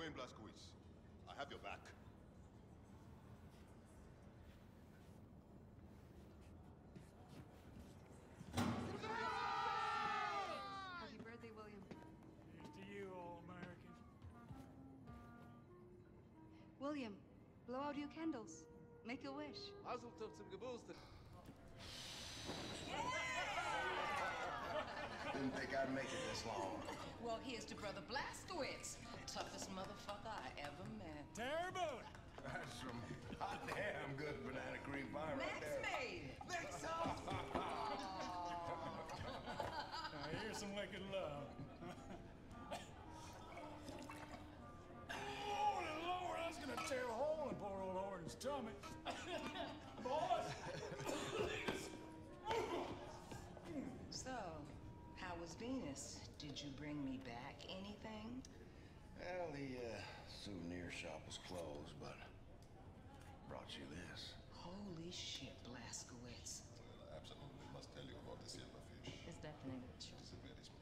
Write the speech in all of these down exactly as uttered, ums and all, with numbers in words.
remain, Blazkowicz. I have your back. Happy birthday, William. Here's to you, All-American. William, blow out your candles. Make a wish. Mazel tov zum Geburtstag. Didn't think I'd make it this long. Well, here's to Brother Blazkowicz. Toughest motherfucker I ever met. Terrible! That's some hot damn good banana cream pie right Max there. made it. Max Now, here's some wicked love. Holy Lord, I was gonna tear a hole in poor old Horton's tummy. Boys! So, how was Venus? Did you bring me back anything? Well, the uh, souvenir shop was closed, but brought you this. Holy shit, Blazkowicz. Well, I absolutely must tell you about the silverfish. It's definitely true. It's a very small.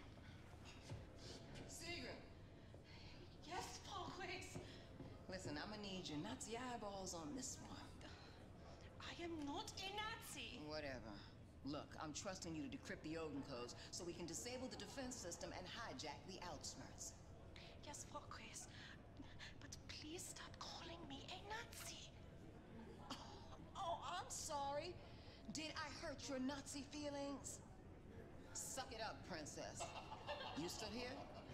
Seagram! Yes, Blazkowicz. Listen, I'm gonna need your Nazi eyeballs on this one. I am not a Nazi. Whatever. Look, I'm trusting you to decrypt the Odin codes so we can disable the defense system and hijack the Outsmarts. Yes, Blazkowicz. But please stop calling me a Nazi. Oh, I'm sorry. Did I hurt your Nazi feelings? Suck it up, princess. You still here?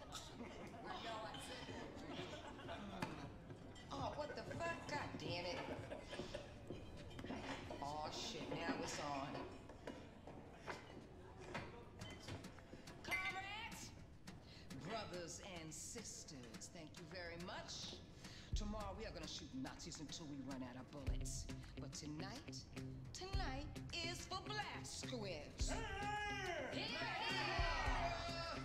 Oh, what the fuck? God damn it. Oh, shit, now it's on. Comrades, brothers and sisters, thank you very much. Tomorrow we are gonna shoot Nazis until we run out of bullets. But tonight, tonight is for Blazkowicz. Yeah! Yeah!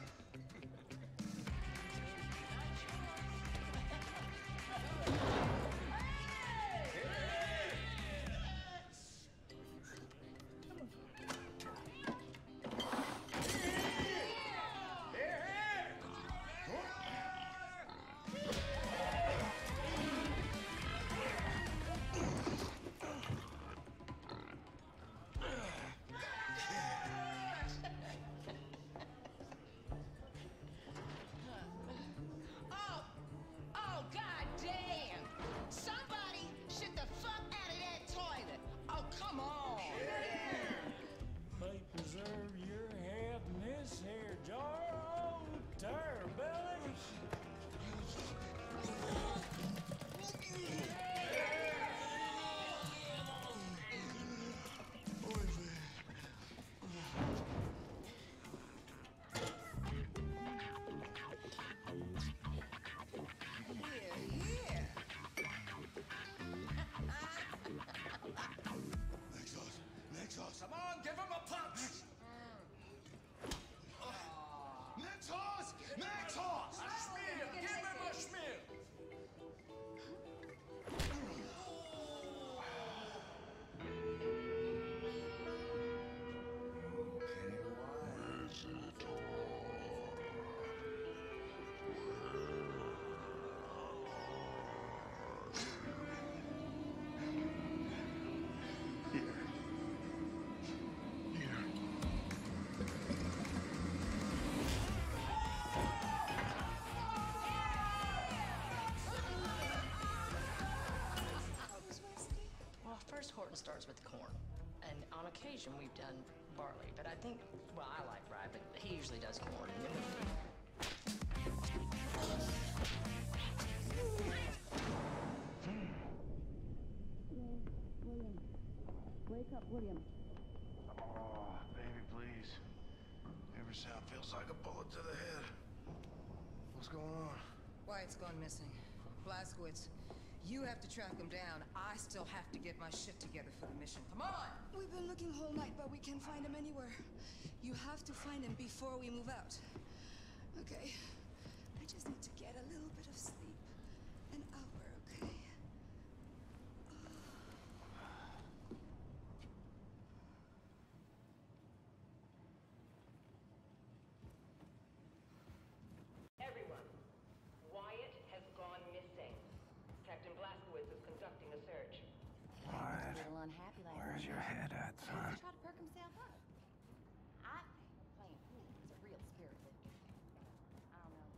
Preserve your head in this here jar, oh, tire belly. Yeah, yeah. Nexus, Nexus. Come on, give him a punch! Nexus! Nexus! A schmear! Give him a schmear! First, Horton starts with corn. And on occasion, we've done barley. But I think, well, I like rye, but he usually does corn. And then William. Wake up, William. Oh, baby, please. Every sound feels like a bullet to the head. What's going on? Wyatt's gone missing. Blazkowicz, you have to track him down. I still have to get my shit together for the mission. Come on! We've been looking whole night, but we can't find him anywhere. You have to find him before we move out. Okay. I just need to get a little bit of sleep. An hour, okay? Everyone, Wyatt has unhappy last Where's night. your head at, He son? tried to perk himself up. I think playing pool is a real spirit lifter. I don't know.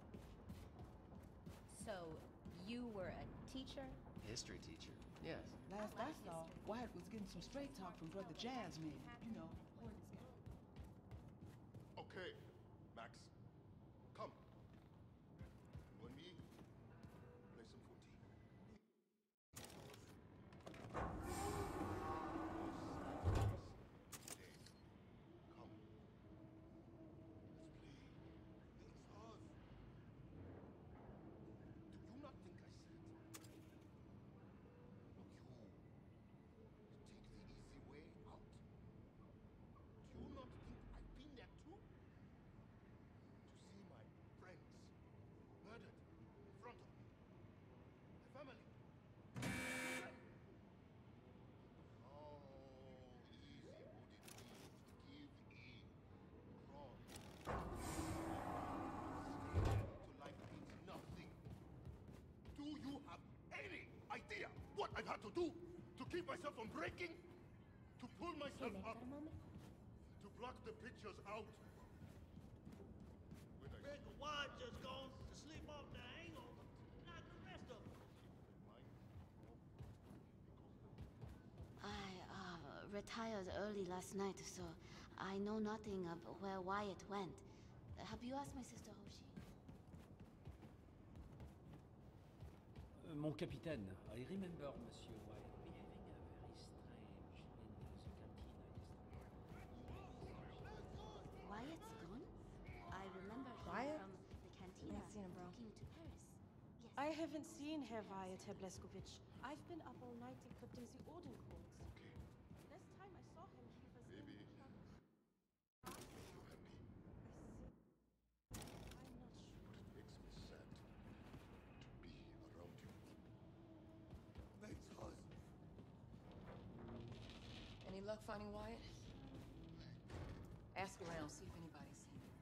So, you were a teacher? History teacher. Yes. Last I saw, Wyatt was getting some straight talk from Brother Jasmine. You know, Okay, Max. Come. You and me, play some footy. Come. Let's play. It's us. Do you not think I said? Look, you. You take the easy way out. Do you not think I've been there too? To see my friends murdered in front of me. My family. How easy would it be to give in, run, stay to life means nothing? Do you have any idea what I've had to do to keep myself from breaking? To pull myself Hey, man, up? got a moment? To block the pictures out? When I Reckon Wyatt just gone to sleep off the hangover, like the rest of them. I uh, retired early last night, so I know nothing of where Wyatt went. Have you asked my sister Hoshi? Uh, Mon capitaine, I remember Monsieur Wyatt behaving uh, very strange in the cantina. Wyatt's gone? I remember him Wyatt? from the cantina Yeah, I've seen him, bro. talking to Paris. Yes. I haven't seen Herr Wyatt, Herr Bleskovich. I've been up all night decrypting the Ordencodes. Okay. Last time I saw him, he was Maybe. in... Make you happy. I see. I'm not sure. But it makes me sad to be around you. Makes us. Any luck finding Wyatt? Ask around, see if anybody's seen him.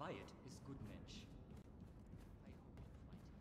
Wyatt is good mensch. I hope you find him.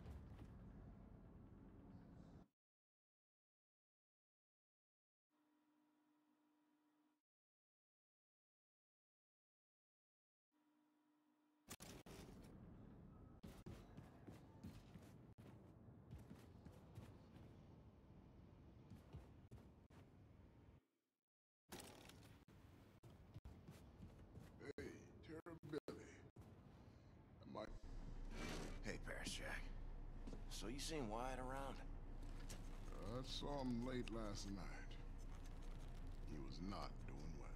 Hey, Terror Billy. I might... Hey, Paris Jack. So you seen Wyatt around? I saw him late last night. He was not doing well.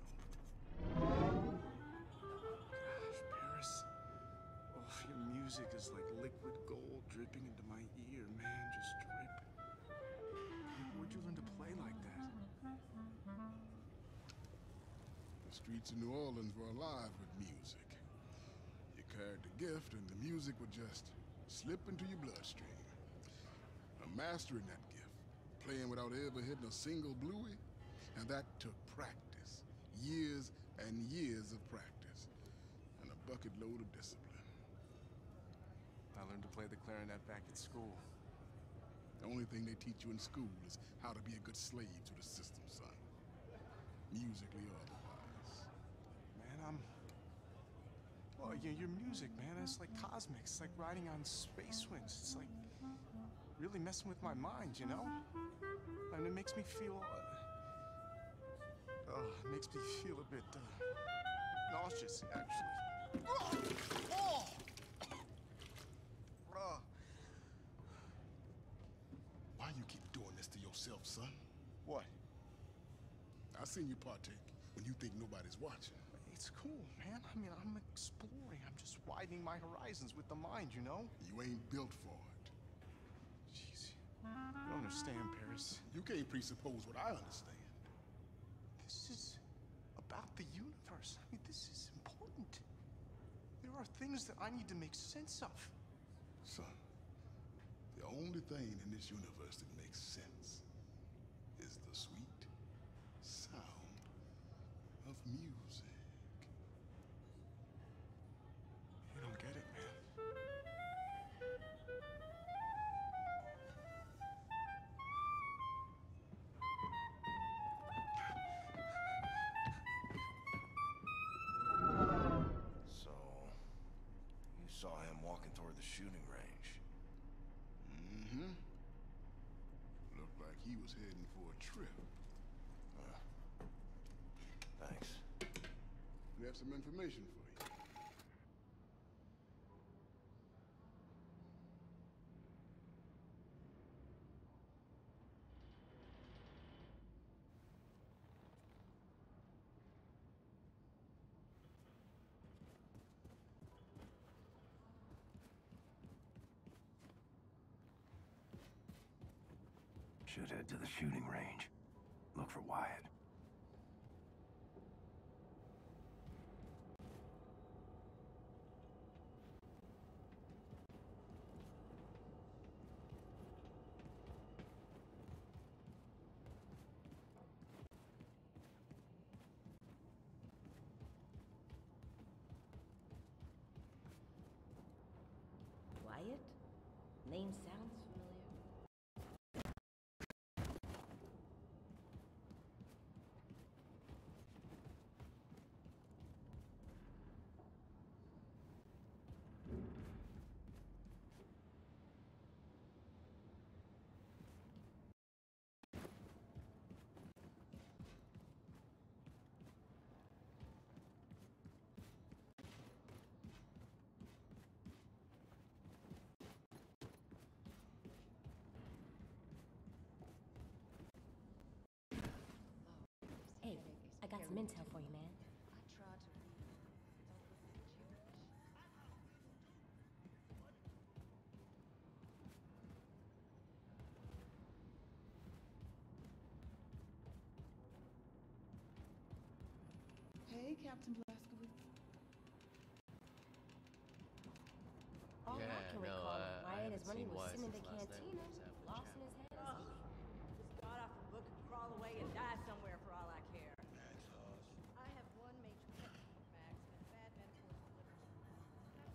Gosh, Paris. Oh, your music is like liquid gold dripping into my ear, man. Just drip. Where'd you learn to play like that? The streets of New Orleans were alive with music. You carried the gift and the music would just slip into your bloodstream. I'm mastering that gift, playing without ever hitting a single bluey, and that took practice. Years and years of practice, and a bucket load of discipline. I learned to play the clarinet back at school. The only thing they teach you in school is how to be a good slave to the system, son. Musically or otherwise. Man, I'm... Well, your, your music, man, it's like cosmic. It's like riding on space winds. It's like really messing with my mind, you know? And it makes me feel... Uh, oh, it makes me feel a bit uh, nauseous, actually. Oh! Oh! Oh. Why you keep doing this to yourself, son? What? I seen you partake when you think nobody's watching. It's cool, man. I mean, I'm exploring. I'm just widening my horizons with the mind, you know? You ain't built for it. Jeez. You don't understand, Paris. You can't presuppose what I understand. This is about the universe. I mean, this is important. There are things that I need to make sense of. Son, the only thing in this universe that makes sense is the sweet sound of music. You don't get it, man. So, you saw him walking toward the shooting range. Mm-hmm. Looked like he was heading for a trip. Uh, thanks. We have some information for you. Should head to the shooting range. Look for Wyatt. Wyatt? Name sounds familiar. Hey, I got some intel for you, man. Hey, Captain Blazkowicz. All Yeah, I can no, recall uh, of I Wyatt haven't is when he seen was Wyatt sitting in the since last night when cantina, he was having a lost chat. in his head. Just got off the book and crawl away and die somewhere for all I care. I have one major problem with Max and bad metaphors for liberty. I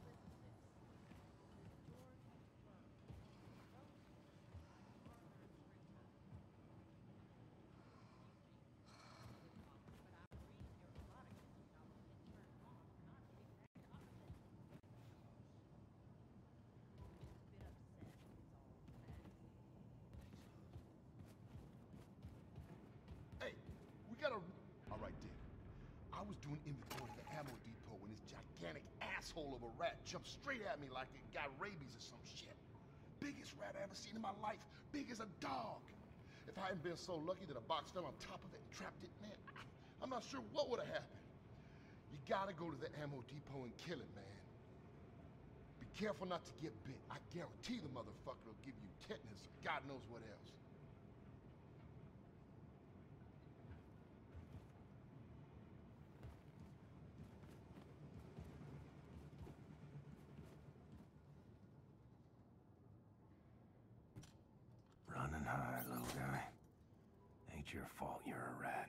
gotta... All right, Dick. I was doing inventory at the ammo depot when this gigantic asshole of a rat jumped straight at me like it got rabies or some shit. Biggest rat I ever seen in my life. Big as a dog. If I hadn't been so lucky that a box fell on top of it and trapped it, man, I, I'm not sure what would have happened. You gotta go to the ammo depot and kill it, man. Be careful not to get bit. I guarantee the motherfucker will give you tetanus or God knows what else. Running high, little guy. Ain't your fault you're a rat.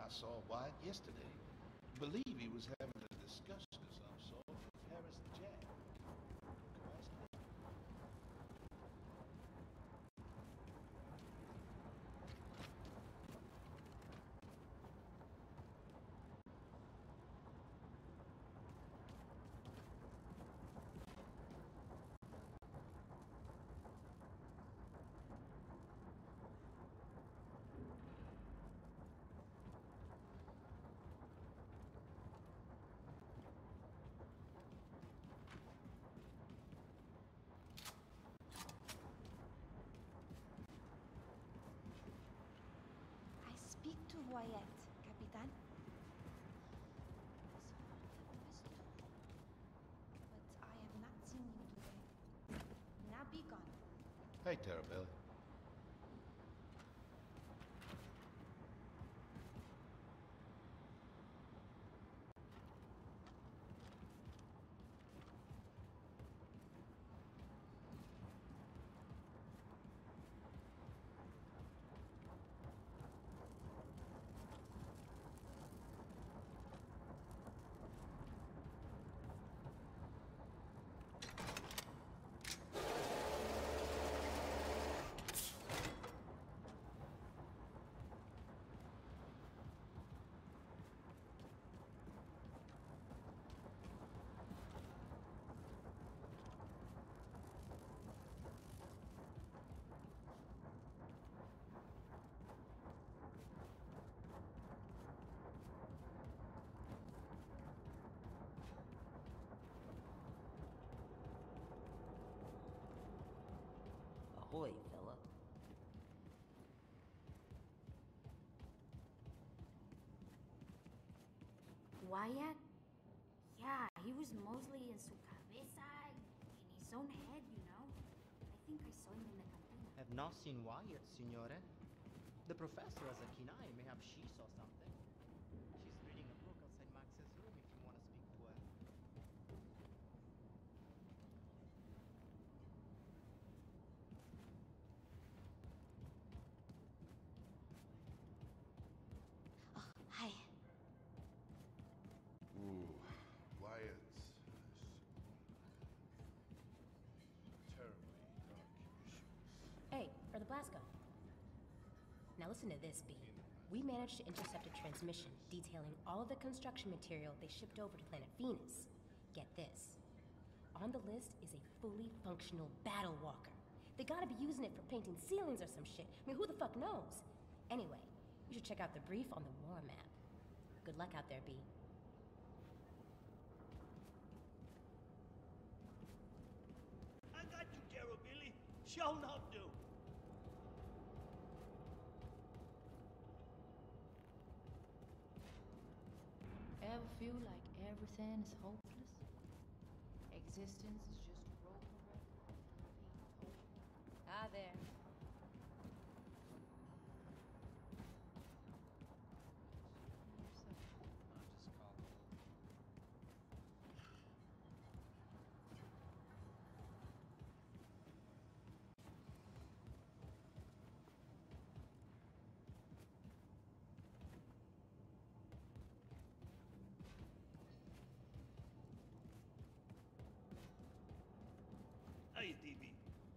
I saw Wyatt yesterday. Believe he was having a discussion of some sort with Harris Jack. Speak to Wyatt, Capitan. But I have not seen him today. Now be gone. Hey, Terabelli. Ahoy, fella. Wyatt? Yeah, he was mostly in su cabeza, in his own head, you know. I think I saw him in the cantina. Have not seen Wyatt, signore. The professor as a Kinai, mayhap she saw something. She's reading a book outside Max's room if you want to speak to her. Hi. Ooh, Wyatt. Terribly dark issues. Hey, Brother Blasco. Now listen to this, B. We managed to intercept a transmission detailing all of the construction material they shipped over to planet Venus. Get this. On the list is a fully functional battle walker. They gotta be using it for painting ceilings or some shit. I mean, who the fuck knows? Anyway, you should check out the brief on the war map. Good luck out there, B. I got you, Terabelli. Show enough do. Ever feel like everything is hopeless? Existence is just a broken record. Ah, there. Hey, D B.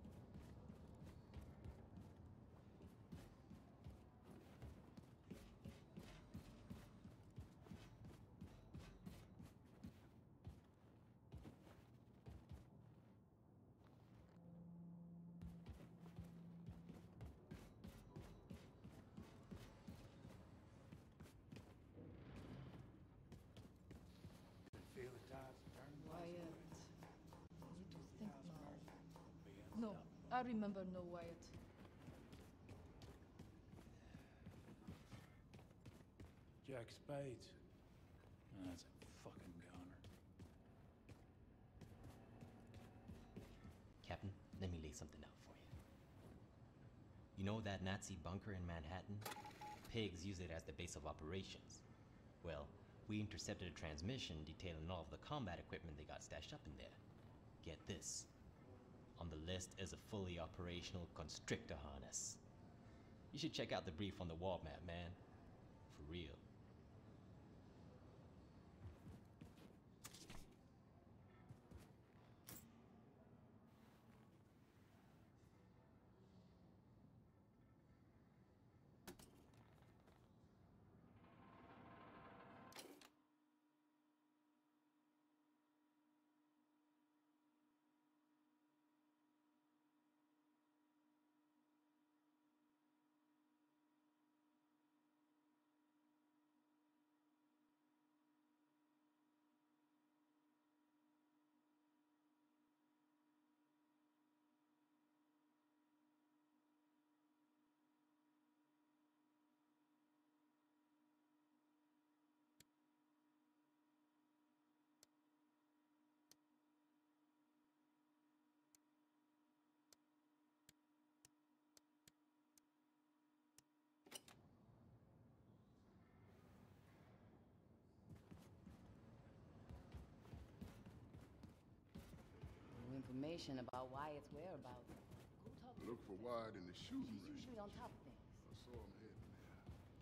Feel the tides turning. Wyatt. I need to think now. No, I remember no Wyatt. Jack Spades. Oh, that's a fucking goner. Captain, let me lay something out for you. You know that Nazi bunker in Manhattan? Pigs use it as the base of operations. Well, we intercepted a transmission detailing all of the combat equipment they got stashed up in there. Get this. On the list is a fully operational constrictor harness. You should check out the brief on the wall map, man. For real. information about Wyatt's whereabouts, go talk to Look for Wyatt in the shooting He's range. usually on top of things. I saw him heading there.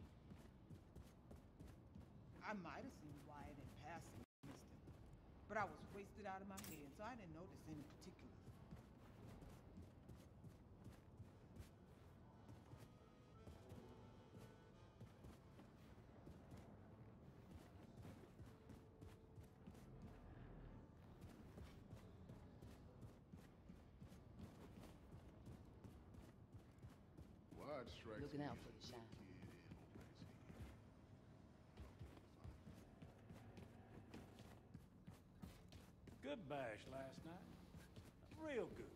I might have seen Wyatt in passing, mister. But I was wasted out of my head, so I didn't notice any particulars. Wyatt strikes Looking me out as for a you, good Shine. kid in over his head. Good bash last night. Real good.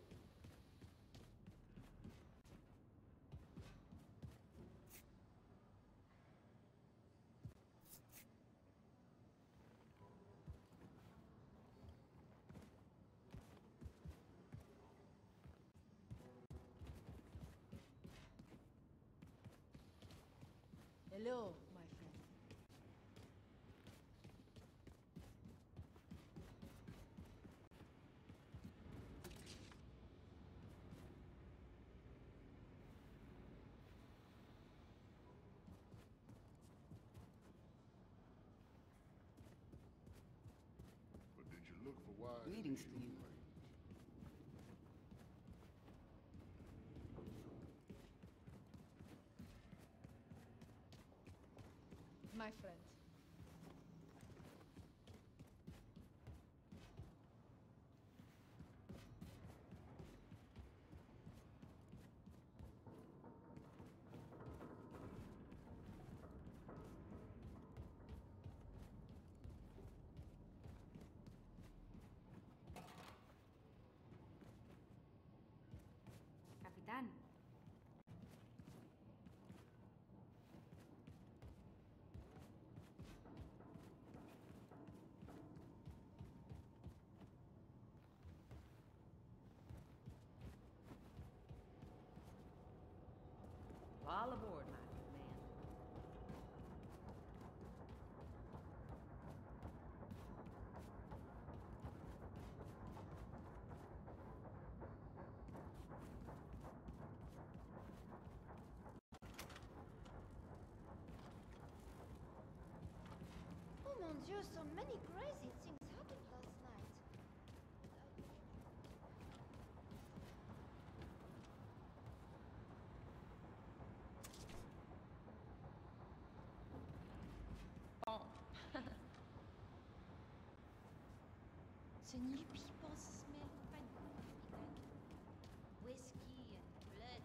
Hello, my friend. But did you look for Wyatt in the Greetings to shooting you. range? My friend. Capitán. All aboard, my good man. Oh mon Dieu, so many crazy things happened last night. Oh. The new people smell fantastic. Whiskey and blood.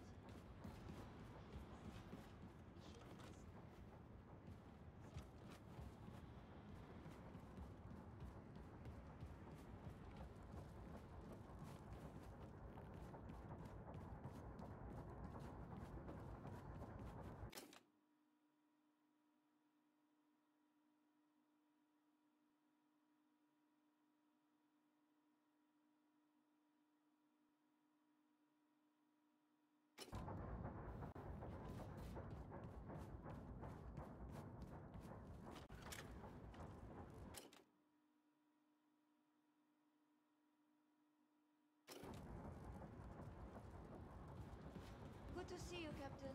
Good to see you, Captain.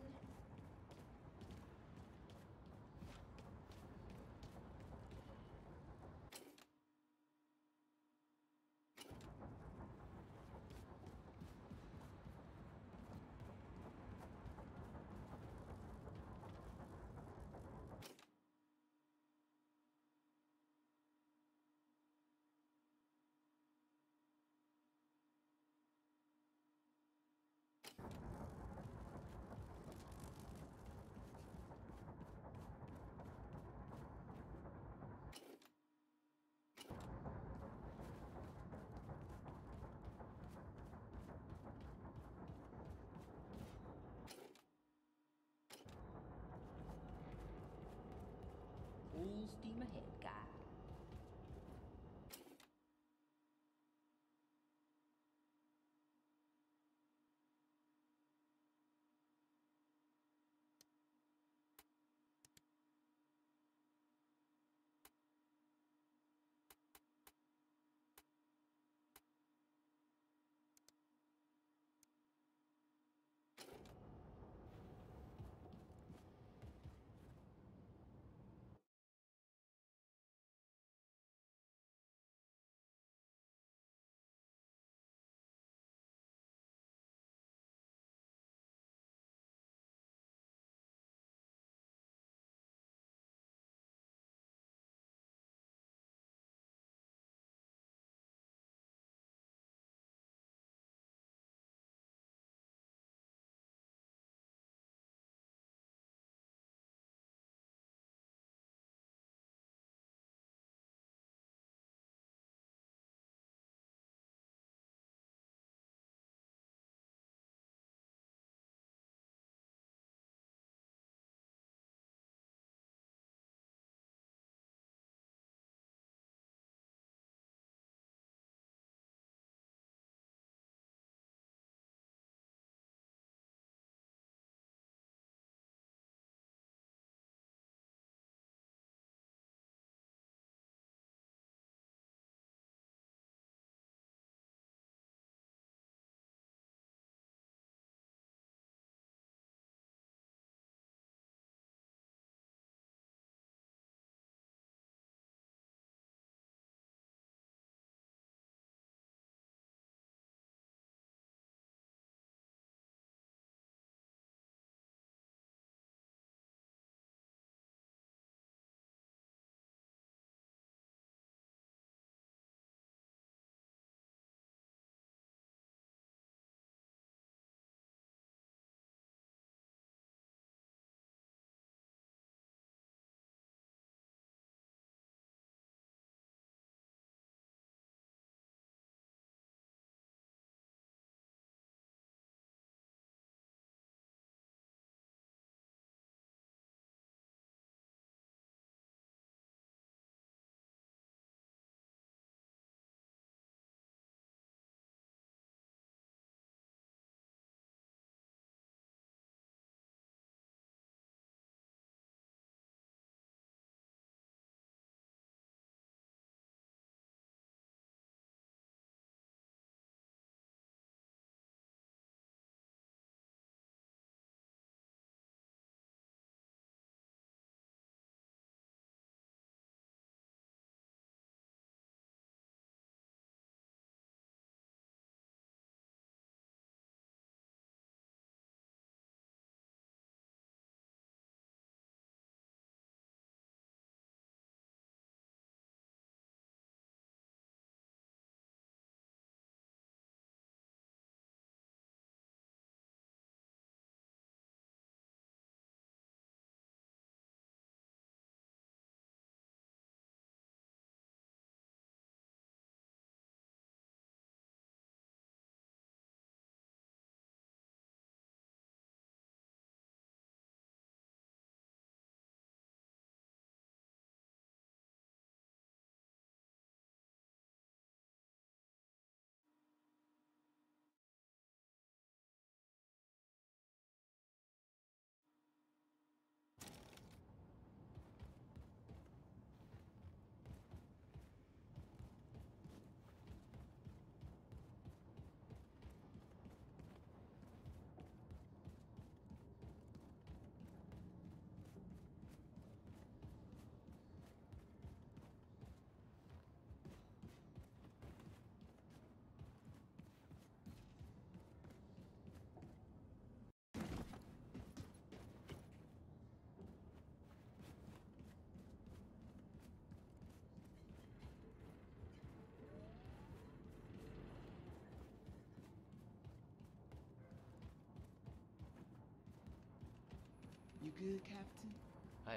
good, Captain? I...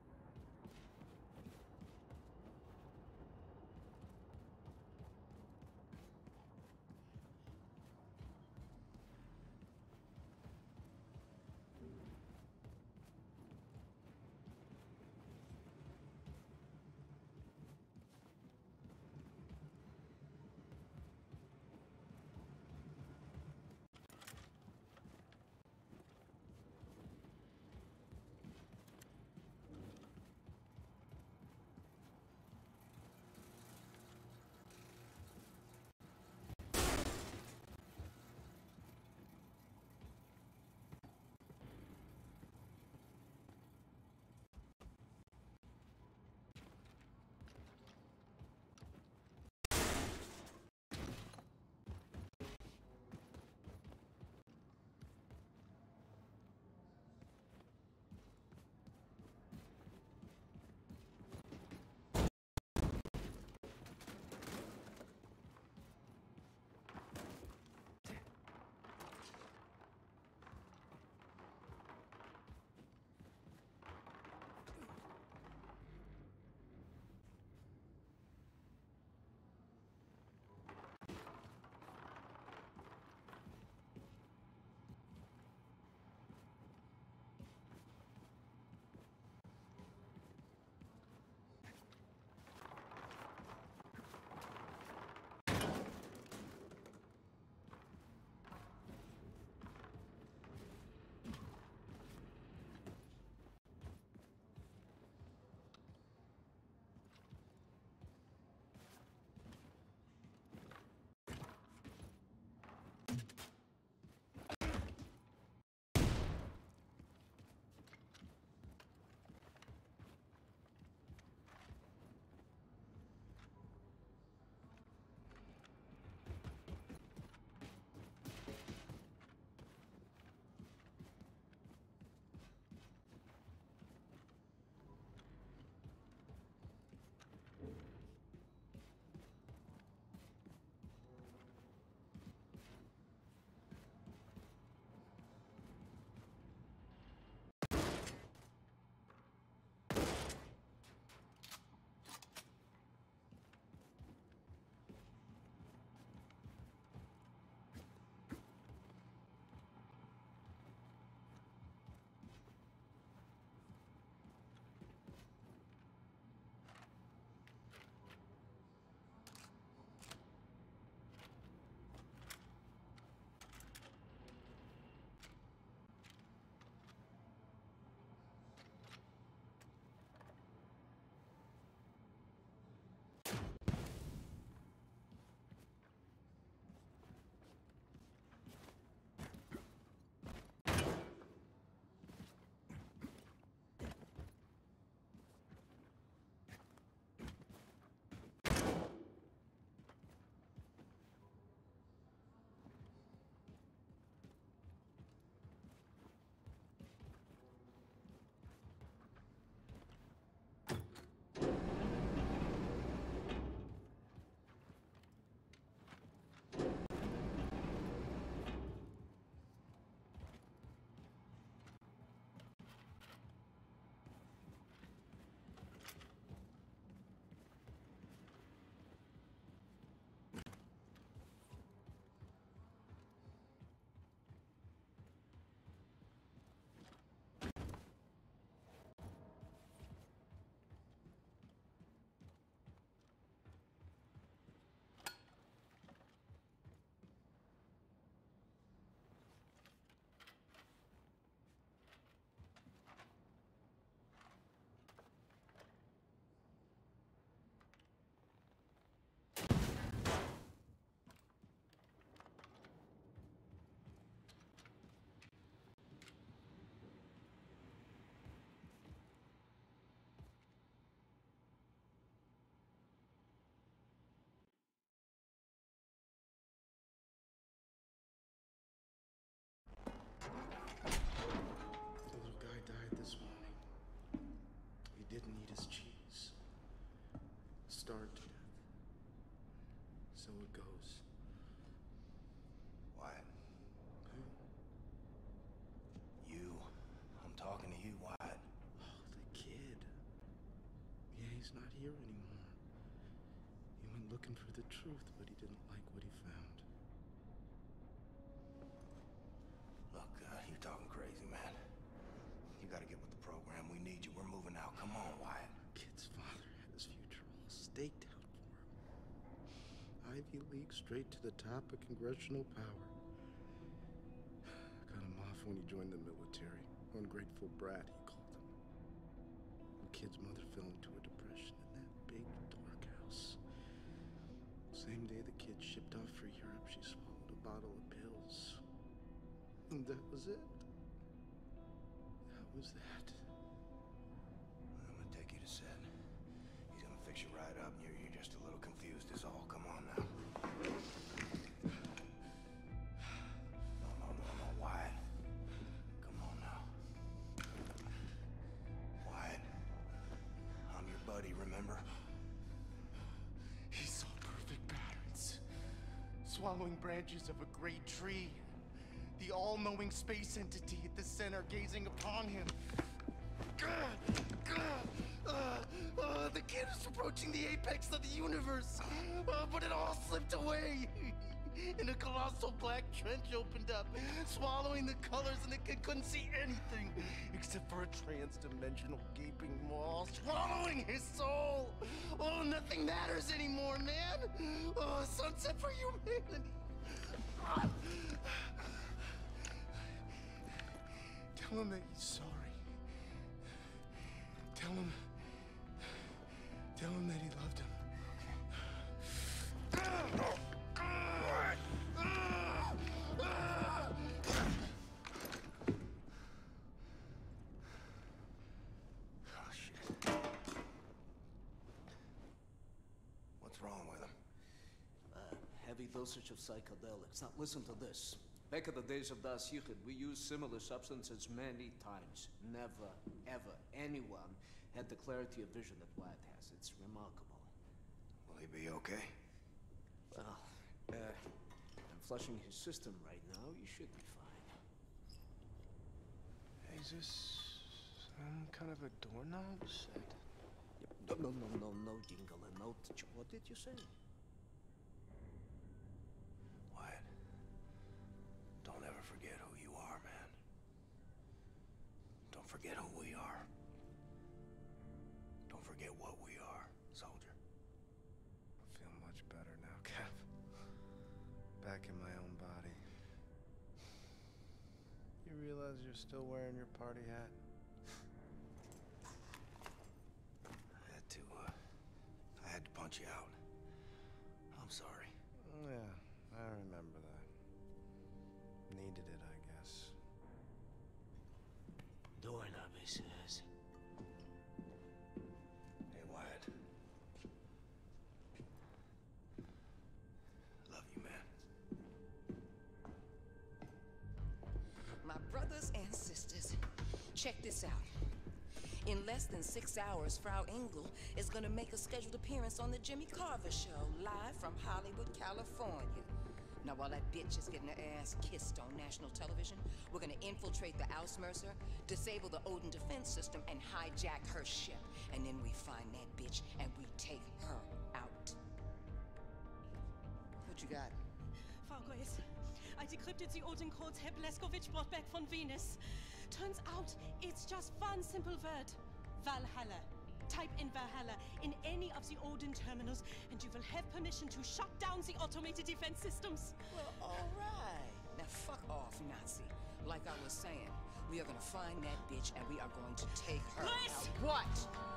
The little guy died this morning. He didn't eat his cheese. Starved to death. So it goes. Wyatt. You. I'm talking to you, Wyatt. looking for the truth, but he didn't like what he found. Look, uh, you're talking crazy, man. You gotta get with the program. We need you. We're moving out. Come on, Wyatt. Kid's father had his future all staked out for him. Ivy League straight to the top of congressional power. Cut him off when he joined the military. Ungrateful brat, he called him. The kid's mother fell into a depression in that big, dark house. Same day the kid shipped off for Europe, she swallowed a bottle of pills. And that was it. That was that. I'm gonna take you to Sid. He's gonna fix you right up. You're, you're just a little confused is all. Come on now. No, no, no, no, Wyatt. Come on now. Wyatt. I'm your buddy, remember? He saw perfect patterns. Swallowing branches of a great tree. The all-knowing space entity at the center gazing upon him. Uh, uh, uh, the kid is approaching the apex of the universe, uh, but it all slipped away. And a colossal black trench opened up, swallowing the colors, and the kid couldn't see anything except for a trans-dimensional gaping maw swallowing his soul. Oh, nothing matters anymore, man. Oh, sunset for humanity. Ah. Tell him that he's sorry. Tell him... Tell him that he loved him. Oh, shit. What's wrong with him? Uh, heavy dosage of psychedelics. Now, listen to this. Back in the days of Das Yichud, we used similar substances many times. Never, ever, anyone had the clarity of vision that Wyatt has. It's remarkable. Will he be okay? Well, uh, I'm flushing his system right now. You should be fine. Is this some kind of a doorknob set? No, no, no, no, no, Jingle, and no. What did you say? Wyatt, don't ever forget who you are, man. Don't forget who we are. Don't forget what we are, soldier. I feel much better now, Cap. Back in my own body. You realize you're still wearing your party hat? I had to, uh, I had to punch you out. I'm sorry. Yeah, I remember that. Needed it, I guess. Doorknob, he says. Hey, Wyatt. Love you, man. My brothers and sisters, check this out. In less than six hours, Frau Engel is gonna make a scheduled appearance on the Jimmy Carver Show, live from Hollywood, California. Now, while that bitch is getting her ass kissed on national television, we're gonna infiltrate the Ausmercer, disable the Odin defense system, and hijack her ship. And then we find that bitch, and we take her out. What you got? Fargois, I decrypted the Odin codes Herr Blazkowicz brought back from Venus. Turns out it's just one simple word. Valhalla. Type in Valhalla in any of the Odin terminals, and you will have permission to shut down the automated defense systems. Well, all right. Now, fuck off, Nazi. Like I was saying, we are gonna find that bitch, and we are going to take her Chris! out. What?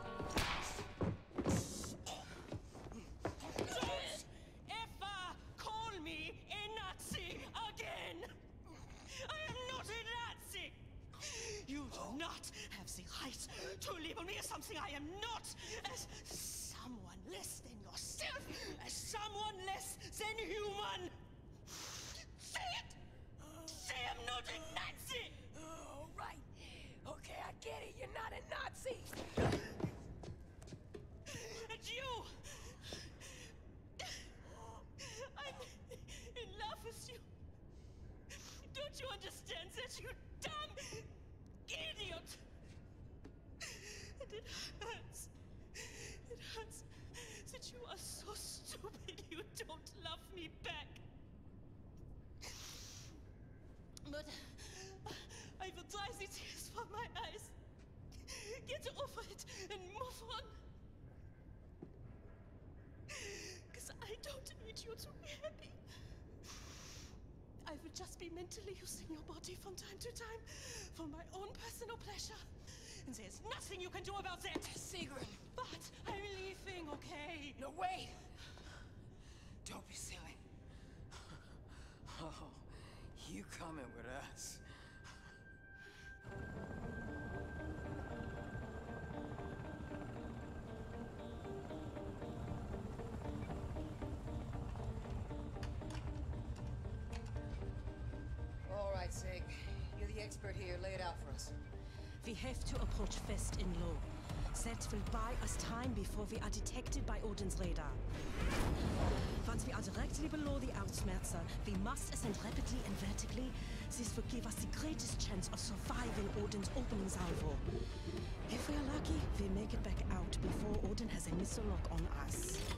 Don't ever call me a Nazi again! I am not a Nazi! You do not have the right to label me as something I am not, as someone less than yourself, as someone less than human! Say it! Say I'm not a Nazi! All right. Okay, I get it. You're not a Nazi. And you! I'm in love with you. Don't you understand that, you dumb idiot? And it hurts. It hurts that you are so stupid. when you don't love me back. But I will dry the tears from my eyes. Get over it and move on. Because I don't need you to be happy. I will just be mentally using your body from time to time for my own personal pleasure. And there's nothing you can do about that. Sigrun. But I'm leaving, okay? No, wait! Don't be silly. Oh, you coming with us. All right, Sig. You're the expert here. Lay it out for us. We have to approach fast and low. That will buy us time before we are detected by Odin's radar. Once we are directly below the Ausmerzer, we must ascend rapidly and vertically. This will give us the greatest chance of surviving Odin's opening salvo. If we are lucky, we make it back out before Odin has a missile lock on us.